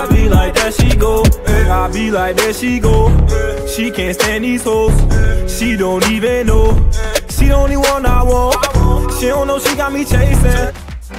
I be like that she go, I be like that she go. She can't stand these hoes, she don't even know. She the only one I want, she don't know she got me chasing.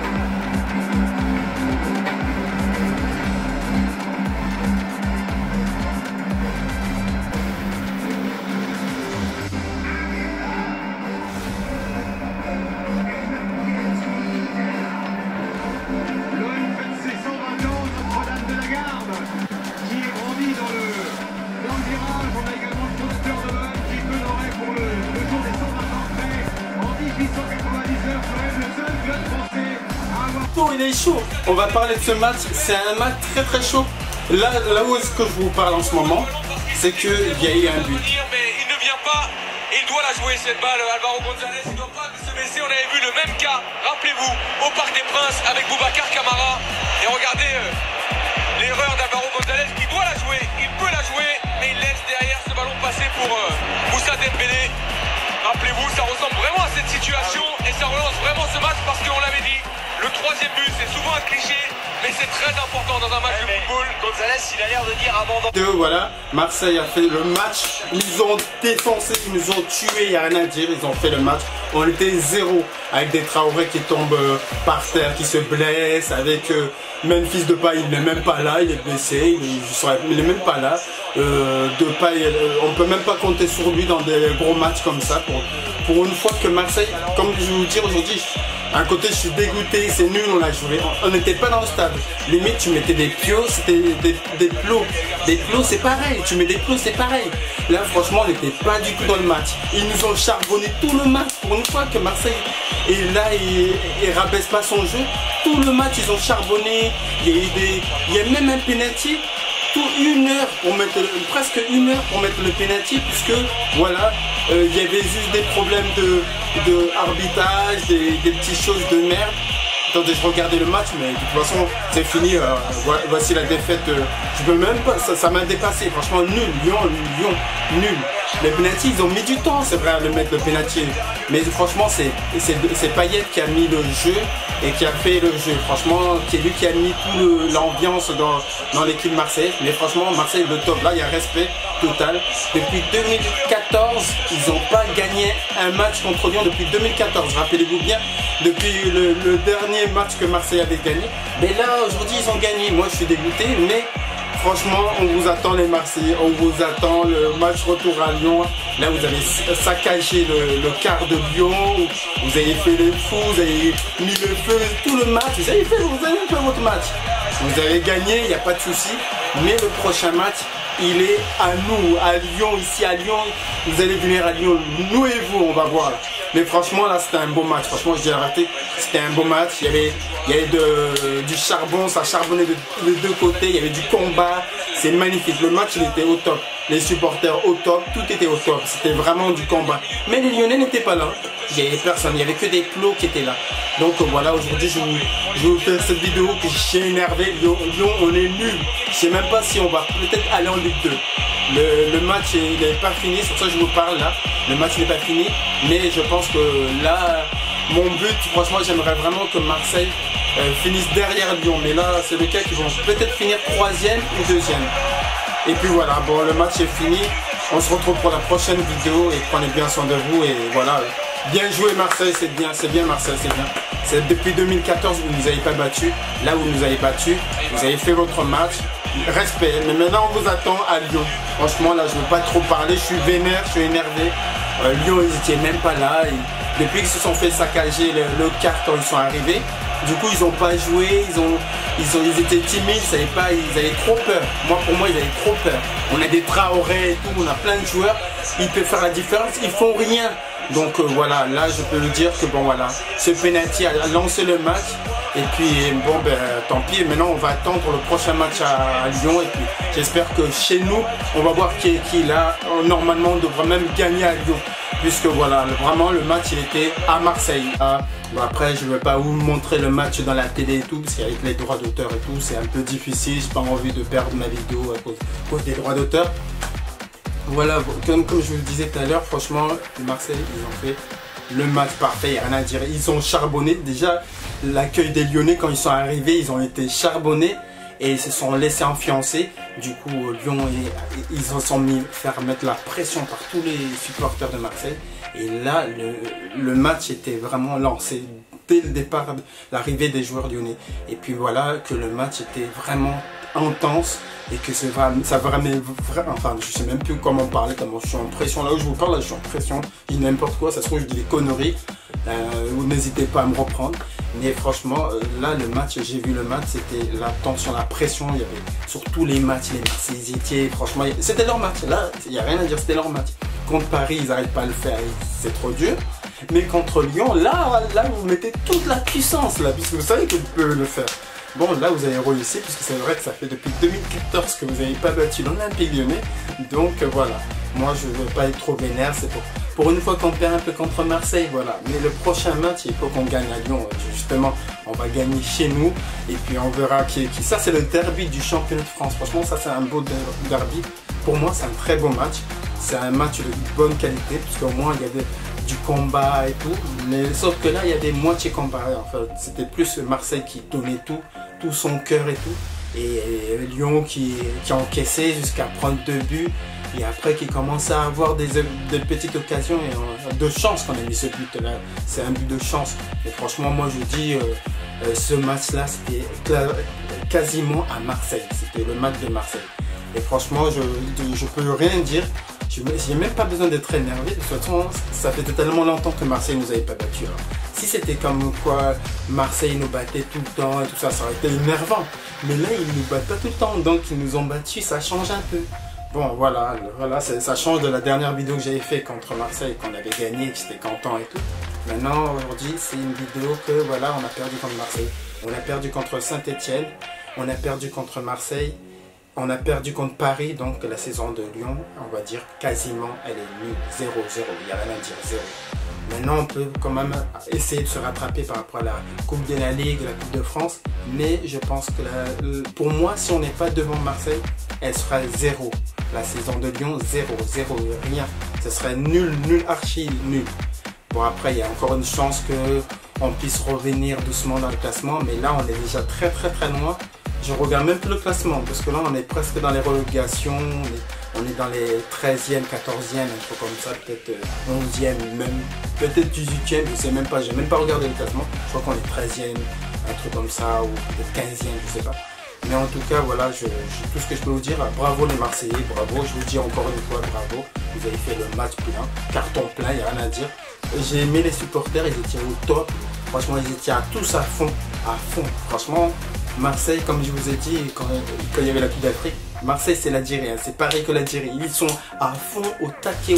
Il est chaud. On va parler de ce match. C'est un match très chaud. Là où est-ce que je vous parle en ce moment, c'est qu'il y a eu un but. Mais il ne vient pas. Il doit la jouer cette balle. Alvaro González, il ne doit pas se baisser. On avait vu le même cas, rappelez-vous, au Parc des Princes avec Boubacar Camara. Et regardez l'erreur d'Alvaro González qui doit la jouer. Il peut la jouer, mais il laisse derrière ce ballon passer pour Moussa Dembélé. Rappelez-vous, ça ressemble vraiment à cette situation et ça relance vraiment ce match parce qu'on l'avait dit. Le troisième but, c'est souvent un cliché, mais c'est très important dans un match de football. González, il a l'air de dire abandon. Voilà, Marseille a fait le match. Ils ont défoncé, ils nous ont tués, il n'y a rien à dire. Ils ont fait le match. On était 0 avec des Traoré qui tombent par terre, qui se blessent. Avec Memphis Depay, il n'est même pas là, il est blessé. Il n'est même pas là. Depay, on ne peut même pas compter sur lui dans des gros matchs comme ça. Pour une fois que Marseille, comme je vais vous dire aujourd'hui, d'un côté je suis dégoûté, c'est nul, on a joué, on n'était pas dans le stade. Limite tu mettais des plots, c'était des plots. Des plots c'est pareil, tu mets des plots c'est pareil. Là franchement on n'était pas du tout dans le match. Ils nous ont charbonné tout le match. Pour une fois que Marseille est là et rabaisse pas son jeu, tout le match ils ont charbonné. Il y a même un penalty. Presque une heure pour mettre le penalty, puisque voilà, il y avait juste des problèmes de arbitrage, des petites choses de merde. Attendez, je regardais le match, mais de toute façon c'est fini. Voici la défaite. Je peux même pas, ça m'a dépassé. Franchement nul, Lyon, nul. Les penalty, ils ont mis du temps, c'est vrai, à le mettre le penalty. Mais franchement, c'est Payet qui a mis le jeu et qui a fait le jeu. Franchement, c'est lui qui a mis toute l'ambiance dans l'équipe Marseille. Mais franchement, Marseille le top. Là, il y a respect total. Depuis 2014, ils n'ont pas gagné un match contre Lyon depuis 2014. Rappelez-vous bien, depuis le dernier match que Marseille avait gagné. Mais là, aujourd'hui, ils ont gagné. Moi, je suis dégoûté, mais franchement, on vous attend les Marseillais, on vous attend le match retour à Lyon. Là, vous avez saccagé le quart de Lyon, vous avez fait les fous, vous avez mis le feu, tout le match, vous avez fait votre match. Vous avez gagné, il n'y a pas de souci, mais le prochain match, il est à nous, à Lyon, ici à Lyon. Vous allez venir à Lyon, nous et vous, on va voir. Mais franchement, là, c'était un beau match. Franchement, je dis la vérité, c'était un beau match. Il y avait du charbon, ça charbonnait de deux côtés. Il y avait du combat. C'est magnifique. Le match, il était au top. Les supporters au top, tout était au top. C'était vraiment du combat. Mais les Lyonnais n'étaient pas là. Il n'y avait personne. Il n'y avait que des plots qui étaient là. Donc voilà, aujourd'hui, je vais vous faire cette vidéo que j'ai énervé. Lyon, on est nul. Je ne sais même pas si on va peut-être aller en Ligue 2. Le match n'est pas fini, c'est pour ça que je vous parle là. Le match n'est pas fini, mais je pense que là, mon but, franchement, j'aimerais vraiment que Marseille finisse derrière Lyon. Mais là, c'est le cas qu'ils vont peut-être finir 3e ou 2e. Et puis voilà, bon, le match est fini. On se retrouve pour la prochaine vidéo et prenez bien soin de vous. Et voilà, bien joué Marseille, c'est bien Marseille, c'est bien. C'est depuis 2014 vous ne nous avez pas battu. Là vous nous avez battu, vous avez fait votre match. Respect, mais maintenant on vous attend à Lyon. Franchement là je ne veux pas trop parler, je suis vénère, je suis énervé. Lyon ils n'étaient même pas là. Depuis qu'ils se sont fait saccager le quart quand ils sont arrivés, du coup ils n'ont pas joué, ils étaient timides, ils savaient pas, ils avaient trop peur. Pour moi ils avaient trop peur. On a des Traoré et tout, on a plein de joueurs, ils peuvent faire la différence, ils font rien. Donc voilà, là je peux le dire que bon voilà, ce penalty a lancé le match. Et puis bon ben tant pis, maintenant on va attendre le prochain match à Lyon. Et puis j'espère que chez nous, on va voir qui est qui là. Normalement on devrait même gagner à Lyon. Puisque voilà, vraiment le match il était à Marseille. Bon, après je ne vais pas vous montrer le match dans la télé et tout, parce qu'avec les droits d'auteur et tout, c'est un peu difficile. J'ai pas envie de perdre ma vidéo à cause des droits d'auteur. Voilà, comme je vous le disais tout à l'heure, franchement, Marseille, ils ont fait le match parfait, il n'y a rien à dire. Ils ont charbonné. Déjà, l'accueil des Lyonnais, quand ils sont arrivés, ils ont été charbonnés. et ils se sont laissés influencer. Du coup, Lyon, ils se sont mis faire mettre la pression par tous les supporters de Marseille. Et là, le match était vraiment lancé dès le départ, l'arrivée des joueurs lyonnais. Et puis voilà, que le match était vraiment intense et que ça vraiment, enfin je sais même plus comment parler, tellement je suis en pression. Là où je vous parle, là je suis en pression, je dis n'importe quoi, ça se trouve je dis des conneries, n'hésitez pas à me reprendre. Mais franchement, là le match, j'ai vu le match, c'était la tension, la pression, il y avait sur tous les matchs, les Marseillais, franchement, c'était leur match, là il n'y a rien à dire, c'était leur match. Contre Paris, ils n'arrivent pas à le faire, c'est trop dur. Mais contre Lyon, là vous mettez toute la puissance, là, puisque vous savez que vous pouvez le faire. Bon, là vous avez réussi, puisque c'est vrai que ça fait depuis 2014 que vous n'avez pas battu l'Olympique Lyonnais. Donc voilà, moi je ne veux pas être trop vénère, c'est pour une fois qu'on perd un peu contre Marseille, voilà. Mais le prochain match, il faut qu'on gagne à Lyon. Justement, on va gagner chez nous, et puis on verra qui. Ça c'est le derby du championnat de France. Franchement, ça c'est un beau derby. Pour moi, c'est un très beau match. C'est un match de bonne qualité, puisqu'au moins il y a du combat et tout, mais sauf que là il y a des moitiés comparées. Enfin, c'était plus Marseille qui donnait tout son cœur et tout, et Lyon qui encaissait jusqu'à prendre 2 buts, et après qui commençait à avoir des petites occasions et de chance qu'on a mis ce but là. C'est un but de chance. Et franchement, moi je dis ce match là c'était quasiment à Marseille, c'était le match de Marseille. Et franchement, je peux rien dire. J'ai même pas besoin d'être énervé. De toute façon, ça fait tellement longtemps que Marseille nous avait pas battu. Alors, si c'était comme quoi Marseille nous battait tout le temps et tout ça, ça aurait été énervant. Mais là, ils nous battent pas tout le temps, donc ils nous ont battus, ça change un peu. Bon, voilà, ça change de la dernière vidéo que j'avais fait contre Marseille, qu'on avait gagné, que j'étais content et tout. Maintenant, aujourd'hui, c'est une vidéo que voilà, on a perdu contre Marseille. On a perdu contre Saint-Etienne, on a perdu contre Marseille. On a perdu contre Paris, donc la saison de Lyon, on va dire quasiment, elle est nulle, 0-0, il n'y a rien à dire, 0. Maintenant, on peut quand même essayer de se rattraper par rapport à la Coupe de la Ligue, la Coupe de France, mais je pense que pour moi, si on n'est pas devant Marseille, elle sera 0. La saison de Lyon, 0, rien. Ce serait nul, archi nul. Bon, après, il y a encore une chance qu'on puisse revenir doucement dans le classement, mais là, on est déjà très loin. Je regarde même plus le classement, parce que là on est presque dans les relégations, on est dans les 13e, 14e, un truc comme ça, peut-être 11e, même peut-être 18e, je sais même pas, j'ai même pas regardé le classement, je crois qu'on est 13e, un truc comme ça, ou peut-être 15e, je sais pas. Mais en tout cas, voilà, tout ce que je peux vous dire, bravo les Marseillais, bravo, je vous dis encore une fois bravo, vous avez fait le match plein, carton plein, il n'y a rien à dire. J'ai aimé les supporters, ils étaient au top, franchement ils étaient tous à fond, franchement. Marseille, comme je vous ai dit, quand il y avait la Coupe d'Afrique, Marseille c'est l'Algérie, c'est pareil que l'Algérie, ils sont à fond, au taquet.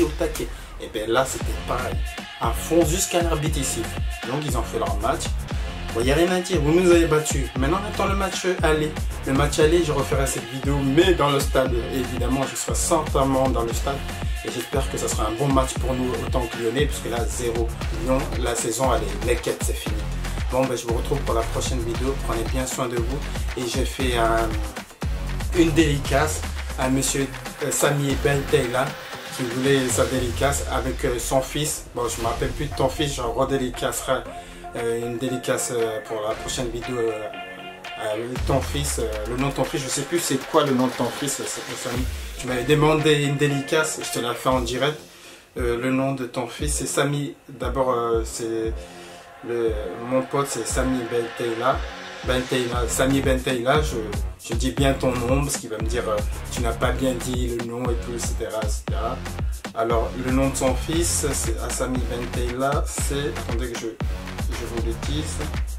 Et bien là c'était pareil, à fond jusqu'à l'arbitre ici. Donc ils ont fait leur match. Bon, il n'y a rien à dire, vous nous avez battus. Maintenant on attend le match aller. Le match aller, je referai cette vidéo, mais dans le stade, évidemment, je serai certainement dans le stade. Et j'espère que ça sera un bon match pour nous autant que Lyonnais, parce que là 0 Lyon, la saison elle est l'équette, c'est fini. Bon, ben, je vous retrouve pour la prochaine vidéo. Prenez bien soin de vous. Et je fais une dédicace à monsieur Samy Bentayla qui voulait sa dédicace avec son fils. Bon, je ne me rappelle plus de ton fils. Je redédicacerai une dédicace pour la prochaine vidéo. Ton fils, le nom de ton fils, je ne sais plus c'est quoi le nom de ton fils, Samy. Tu m'avais demandé une dédicace. Je te l'ai fait en direct. Le nom de ton fils, c'est Samy. D'abord, c'est... mon pote c'est Samy Bentayla, Samy Bentayla, je dis bien ton nom parce qu'il va me dire tu n'as pas bien dit le nom et tout, etc. Alors le nom de son fils, c'est Samy Bentayla, c'est, attendez que je vous le dise,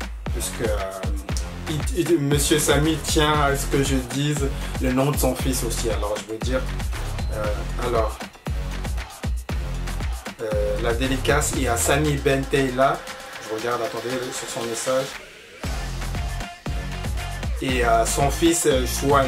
puisque monsieur Samy tient à ce que je dise le nom de son fils aussi. Alors je veux dire, la dédicace est à Samy Bentayla. Je regarde, attendez, sur son message. Et à son fils Chouad.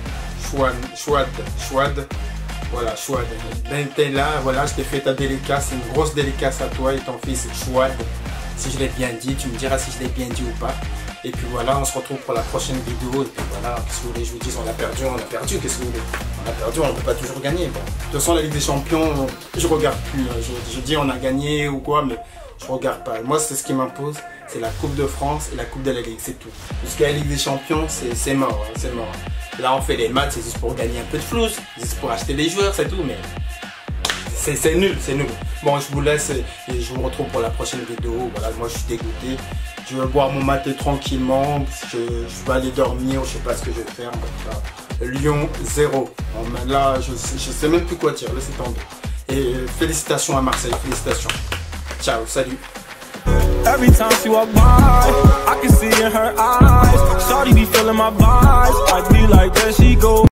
Voilà, Chouad. Bentayla, voilà, je t'ai fait ta dédicace, une grosse dédicace à toi et ton fils Chouad. Si je l'ai bien dit, tu me diras si je l'ai bien dit ou pas. Et puis voilà, on se retrouve pour la prochaine vidéo. Et puis voilà, qu'est-ce que vous voulez, je vous dis, on a perdu, qu'est-ce que vous voulez? On a perdu, on ne peut pas toujours gagner. Bon. De toute façon, la Ligue des Champions, je regarde plus. Je dis on a gagné ou quoi, mais je regarde pas. Moi, c'est ce qui m'impose. c'est la Coupe de France et la Coupe de la Ligue, c'est tout. Parce que la Ligue des Champions, c'est mort, hein, c'est mort. Là, on fait des matchs, c'est juste pour gagner un peu de flou, c'est juste pour acheter des joueurs, c'est tout, mais c'est nul, c'est nul. Bon, je vous laisse et je vous retrouve pour la prochaine vidéo. Voilà, moi, je suis dégoûté. Je vais boire mon maté tranquillement, parce que je vais aller dormir, je sais pas ce que je vais faire. Lyon 0. Bon, là, je sais même plus quoi dire, laissez tomber. Et félicitations à Marseille, félicitations. Ciao, salut. Every time she walk by, I can see in her eyes. Shawty be feeling my vibes. I be like, there she go.